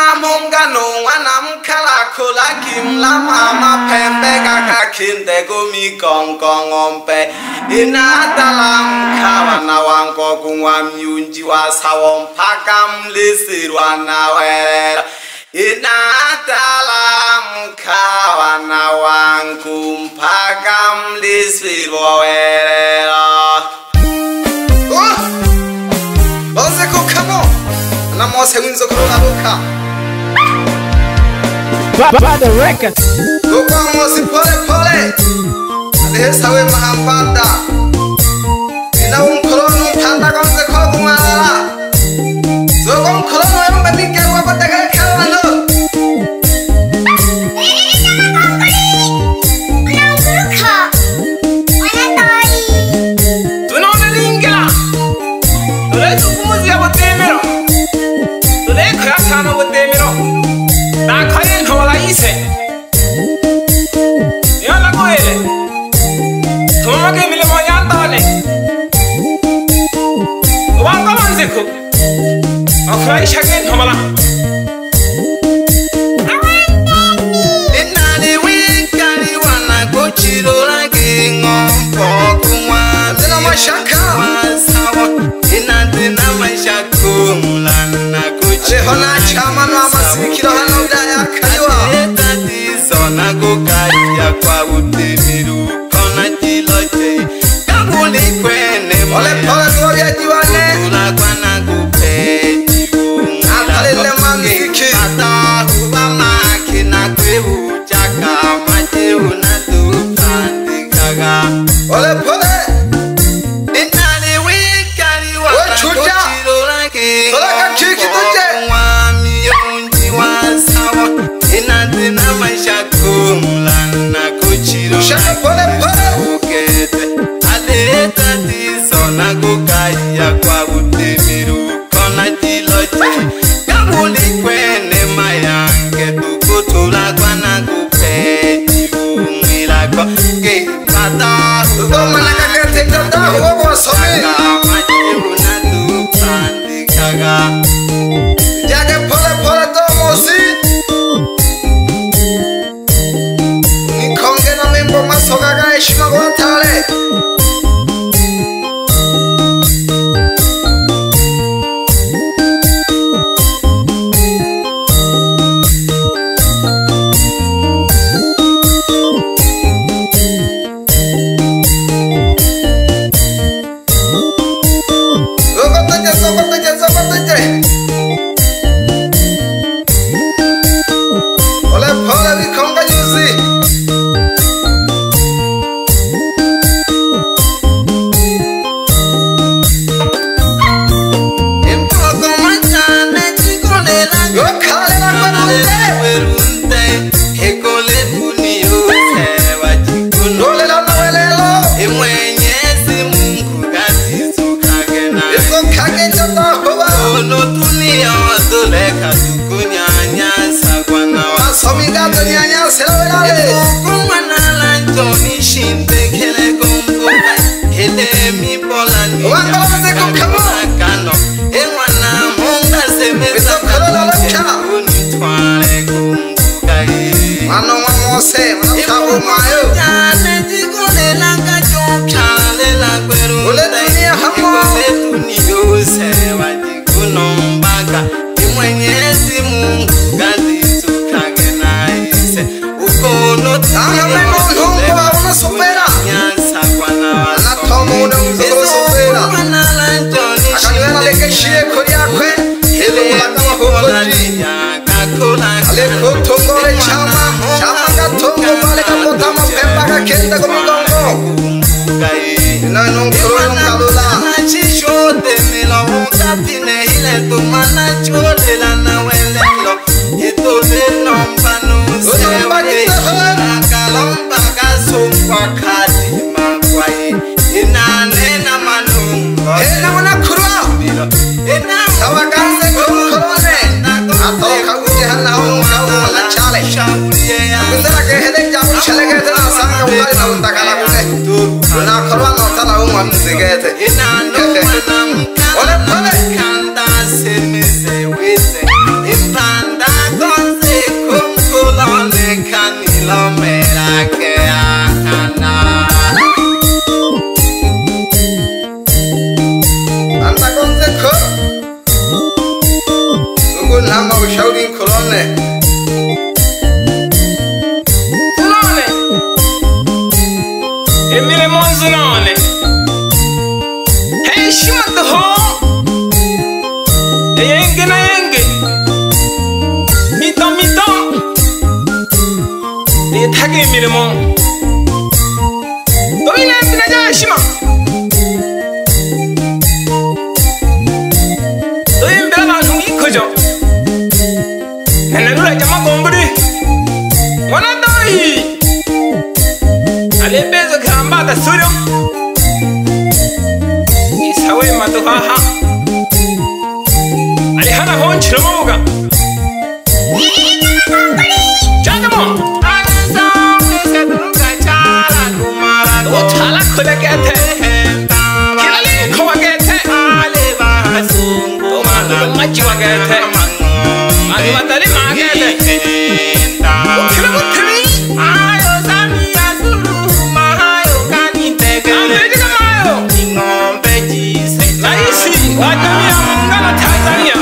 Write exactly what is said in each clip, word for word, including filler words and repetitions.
mungano wana mkala kola kimla mama pembe kaka kinde gumi gong gong ompe ina dalam kawana wangko kungwa myunji wasawom pakam lisirwana wera ina dalam kawana wangkum pakam lisirwana wera. Oh, bose ko kamo na mose winzo korona boka Bad record. go kwa mose pole pole ade sawe mahambanda ina un korona thanda gonze ko gumala so gon korona yamba dikke wa bataga khalano Afrai shagen hamala inani wikali wana gochiro lagi ngompo kumwa dina mashaka masawa inani na mashaka mulana gochiro hona chama na masikiro hana udaya kaliwa tati zona gokaya kwa utimiru kona jiloje kabuli kwene ole pole gloria jiwane ula kwana gupe Ata huba makina kwehu chaka mache unatu pandikaga ole pole inali wikali waka kochiro laki solaka chiki tuje mwami yonji wasawa inati na maisha kumlana kochiro shaka pole pole ukete aleta tiso na kukaya kwa utimiru kona jiloje kabuli kwene mayange tukutula kwana kupeti umilako ke kata ukoma nakakete kata uwako wasomi majiuna tupandikaga jage pole pole tomosi nikonge na membo masogaga eshima kwa tale Impanda Fulone. Fulone. Emile Monzunone. Hey, shimata ho. Yenge na yenge. Mito mito. Ne tage Emile Mon. Doine bina ja shima. Doine bina ba nungi kojo. Nana dula jama gombri. Wana dai. Ale bezo kamba da suryo. Isawe matu haha. Ale hana hon chromoga. Jadamo. Ansa se dunga chala kumara. O chala khole kete. Kilale khowa kete. Ale basungu. O matu machi wa kete. Matu matali ma kete. O kilamo temi. Ayo sami asuru mahayo kanitega. Ambeje kamayo. Ingombe jise. Naisi wadami ya mungana Tanzania.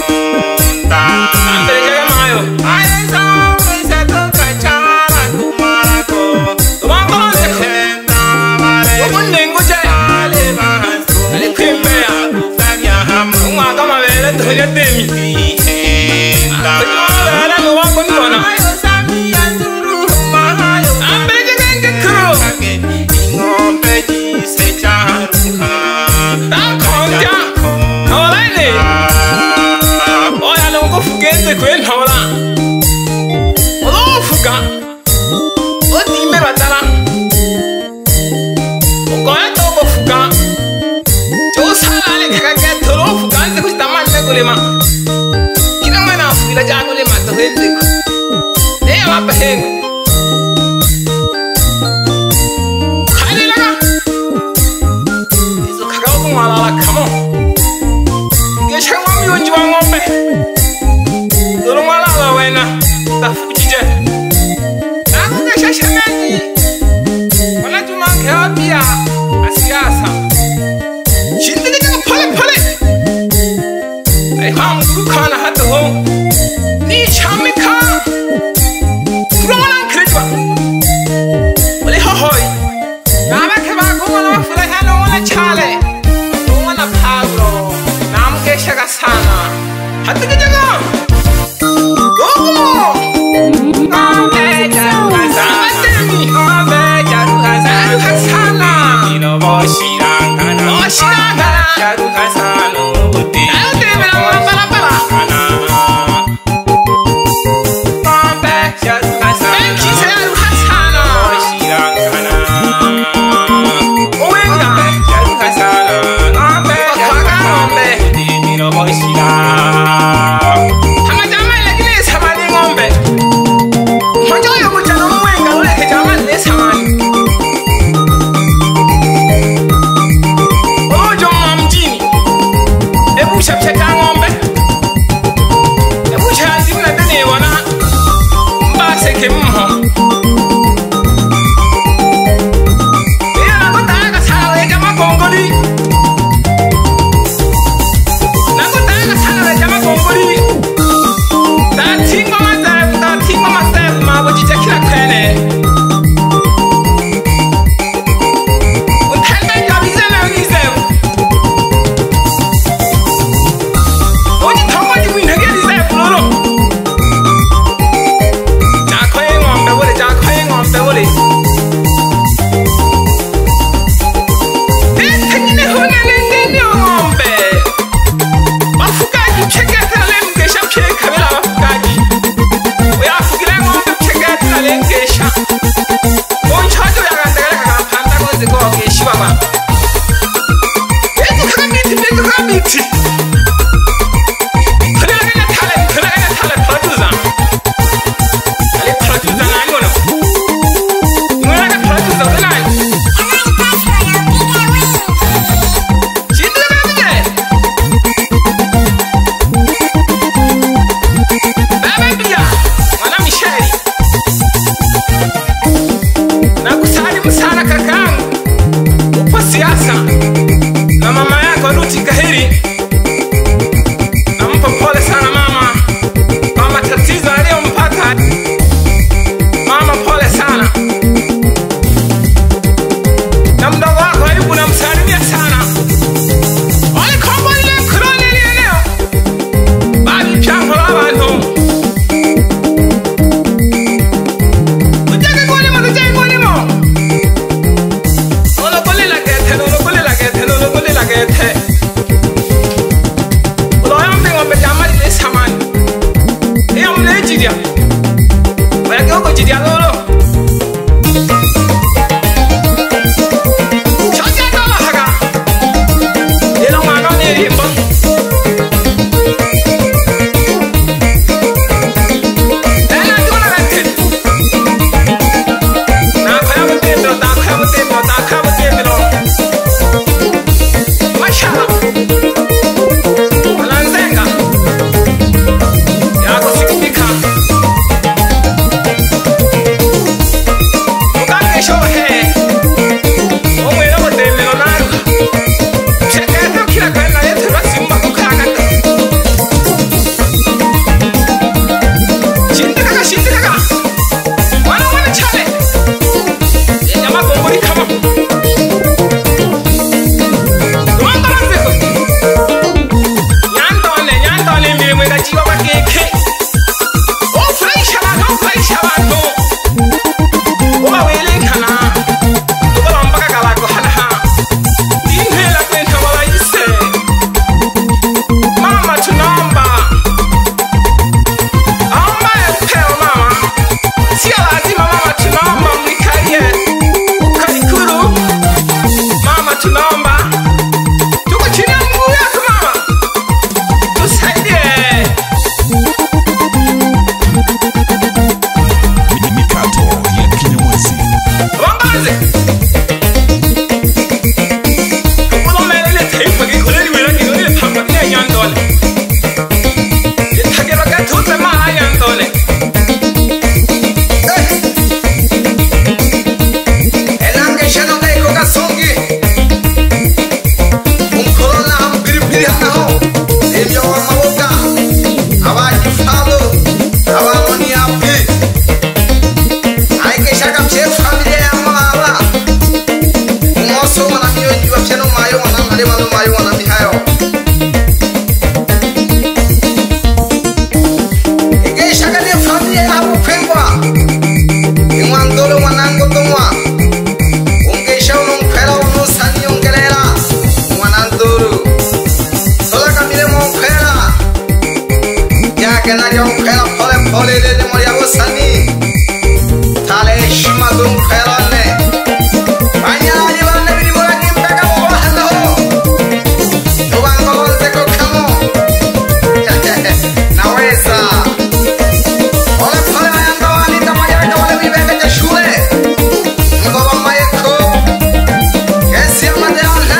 Ambeje kamayo. Ayo sami se dunga chala kumara ko. Tumakonse. Umunengu je. Ale basungu. Ale kwimbeya. Umwa kama vele tuja temi. Kunywa vele nuwa kunjona. Ayo sami asuru mahayo. Ambeje kenge kuro. Ingombe jise charuka. Takonja. Nolaine. Oya nungu fugenze kwe nola. Olo fuga. Otime batala. Okoya tobo fuga. Josala le kaka toro fuga nze kusitamane kulema. Kina mwana fuila jagule matohende ku. Eya mapahengu. Khali laga. Izo kaka kumwalala kamo. Gesha wami yonji wa ngombe. Dolo mwalala wena. Tafujije. Naku gesha shemeji. Wana jumange wapia. Asiasa. Shindile jaga pale pale. Ay ham guru khana hato ho. Ni chamika. Kurona krejwa. Ole ho hoy. Naba ke ba ko wala fula hano wala chale. Wala pagro. Nam ke shaga sana. Hato ke jaga. Gogo. Ngambe jaga sana. Ngambe jaga sana. Sana. Ino boshirangana. Boshirangana. Jaga sana. Uti. Uti mera mora para para. Ngambe jaga sana. Enki se jaga sana. Boshirangana. Owenga. Jaga sana. Ngambe jaga sana. Uti ino boshirangana. Agena yo khela phole phole le le moya bosani thale shima dum khela ne anya ni bana bini mora ni peka bo halo to bangolon se ko khamo naweza ole phole anda wani tamaya ka wale bi bebe ke shule ngoma mai ko kesi amade ana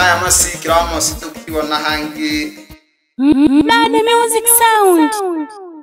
Mad Music Sound.